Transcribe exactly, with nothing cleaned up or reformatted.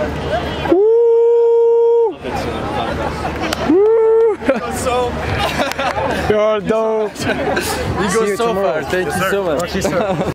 Woo! Woo! So You're dope. you go so far. Thank you so much.